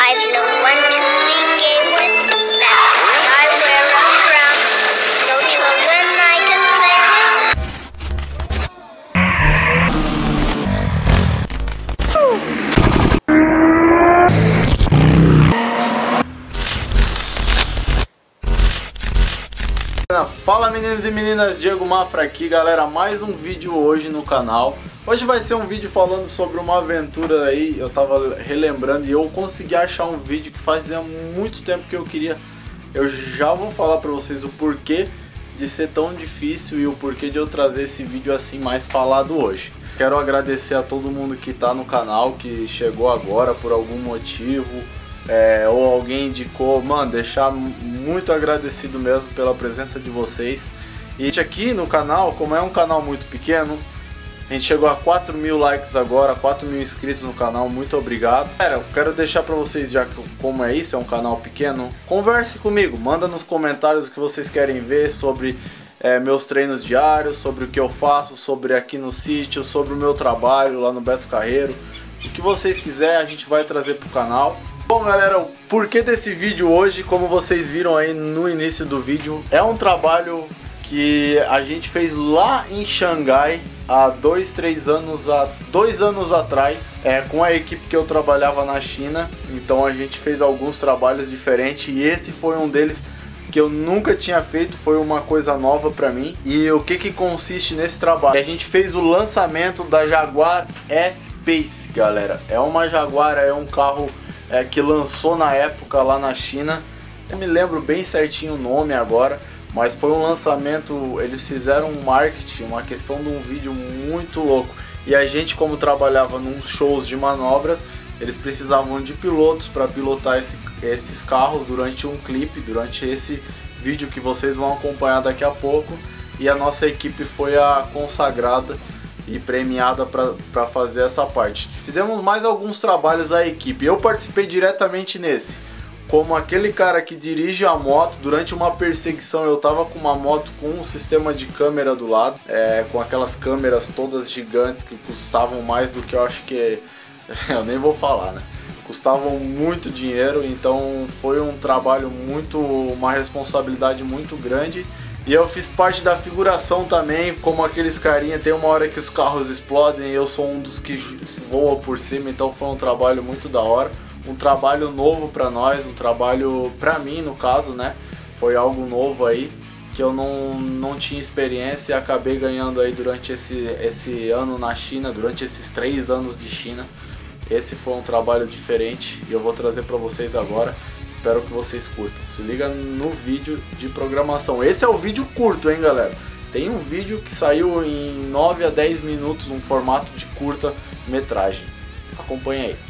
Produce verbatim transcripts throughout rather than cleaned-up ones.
I've no one to be gay with. That's why I wear a crown. No children I can play with. Fala meninos e meninas, Diego Mafra aqui, galera, mais um vídeo hoje no canal. Hoje vai ser um vídeo falando sobre uma aventura aí, eu tava relembrando e eu consegui achar um vídeo que fazia muito tempo que eu queria. Eu já vou falar pra vocês o porquê de ser tão difícil e o porquê de eu trazer esse vídeo assim mais falado hoje. Quero agradecer a todo mundo que tá no canal, que chegou agora por algum motivo. É, ou alguém indicou, mano, deixar muito agradecido mesmo pela presença de vocês. E aqui no canal, como é um canal muito pequeno, a gente chegou a quatro mil likes agora, quatro mil inscritos no canal, muito obrigado. Galera, eu quero deixar pra vocês, já que como é isso, é um canal pequeno, converse comigo, manda nos comentários o que vocês querem ver sobre é, meus treinos diários, sobre o que eu faço, sobre aqui no sítio, sobre o meu trabalho lá no Beto Carreiro. O que vocês quiserem a gente vai trazer pro canal. Bom galera, o porquê desse vídeo hoje, como vocês viram aí no início do vídeo, é um trabalho que a gente fez lá em Xangai há dois, três anos, há dois anos atrás, é, com a equipe que eu trabalhava na China. Então a gente fez alguns trabalhos diferentes e esse foi um deles que eu nunca tinha feito, foi uma coisa nova pra mim. E o que que consiste nesse trabalho? A gente fez o lançamento da Jaguar F-Pace, galera. É uma Jaguar, é um carro É, que lançou na época lá na China. Eu me lembro bem certinho o nome agora, mas foi um lançamento, eles fizeram um marketing, uma questão de um vídeo muito louco. E a gente, como trabalhava num shows de manobras, eles precisavam de pilotos para pilotar esse, esses carros durante um clipe, durante esse vídeo que vocês vão acompanhar daqui a pouco. E a nossa equipe foi a consagrada e premiada para fazer essa parte. Fizemos mais alguns trabalhos à equipe. Eu participei diretamente nesse, como aquele cara que dirige a moto. Durante uma perseguição eu tava com uma moto com um sistema de câmera do lado, é, com aquelas câmeras todas gigantes que custavam mais do que eu acho que eu nem vou falar, né? Custavam muito dinheiro, então foi um trabalho muito, uma responsabilidade muito grande. E eu fiz parte da figuração também, como aqueles carinha, tem uma hora que os carros explodem e eu sou um dos que voa por cima, então foi um trabalho muito da hora. Um trabalho novo pra nós, um trabalho pra mim no caso, né? Foi algo novo aí, que eu não, não tinha experiência e acabei ganhando aí durante esse, esse ano na China, durante esses três anos de China. Esse foi um trabalho diferente e eu vou trazer pra vocês agora. Espero que vocês curtam. Se liga no vídeo de programação. Esse é o vídeo curto, hein, galera? Tem um vídeo que saiu em nove a dez minutos, um formato de curta metragem. Acompanha aí.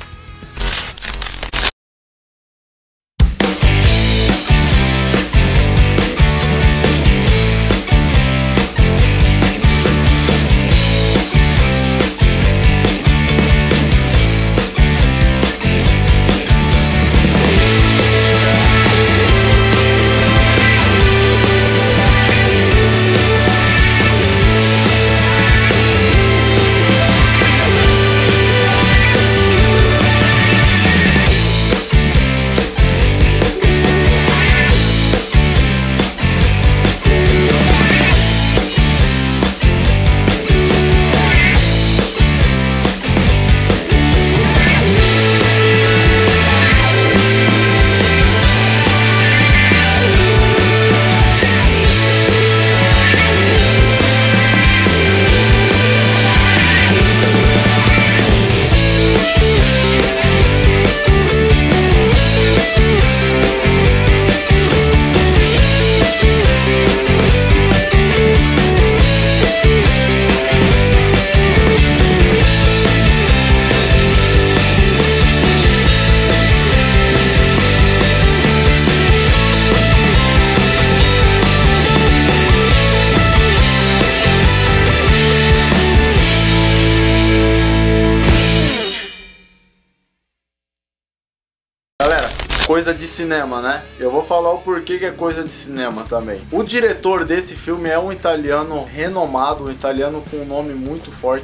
Coisa de cinema, né? Eu vou falar o porquê que é coisa de cinema também. O diretor desse filme é um italiano renomado, um italiano com um nome muito forte,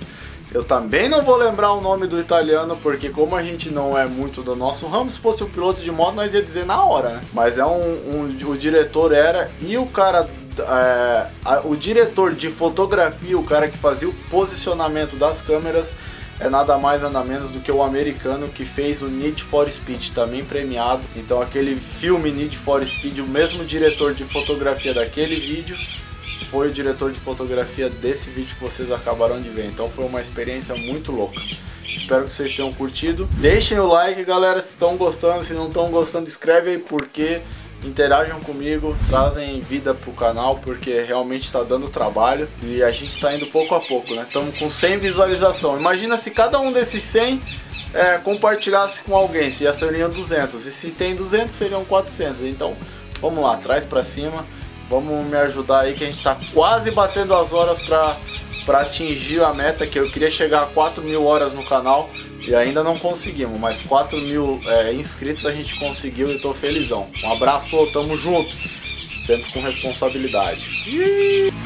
Eu também não vou lembrar o nome do italiano, porque como a gente não é muito do nosso ramo, se fosse o piloto de moto nós ia dizer na hora, né? Mas é um, um o diretor era, e o cara, é, a, o diretor de fotografia, o cara que fazia o posicionamento das câmeras, é nada mais nada menos do que o americano que fez o Need for Speed, também premiado. Então aquele filme Need for Speed, o mesmo diretor de fotografia daquele vídeo foi o diretor de fotografia desse vídeo que vocês acabaram de ver. Então foi uma experiência muito louca. Espero que vocês tenham curtido. Deixem o like, galera, se estão gostando. Se não estão gostando, escreve aí porque interajam comigo, trazem vida pro canal, porque realmente está dando trabalho e a gente está indo pouco a pouco, né? Estamos com cem visualizações. Imagina se cada um desses cem é, compartilhasse com alguém, se já seriam duzentos. E se tem duzentos, seriam quatrocentos. Então, vamos lá, traz pra cima. Vamos me ajudar aí que a gente está quase batendo as horas para para atingir a meta, que eu queria chegar a quatro mil horas no canal e ainda não conseguimos, mas quatro mil é, inscritos a gente conseguiu e tô felizão. Um abraço, tamo junto, sempre com responsabilidade.